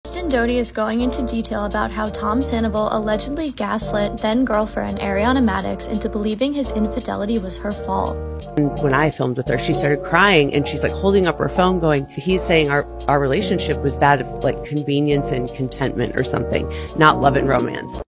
Kristen Doute is going into detail about how Tom Sandoval allegedly gaslit then-girlfriend Ariana Madix into believing his infidelity was her fault. When I filmed with her, she started crying and she's like holding up her phone going, he's saying our relationship was that of like convenience and contentment or something, not love and romance.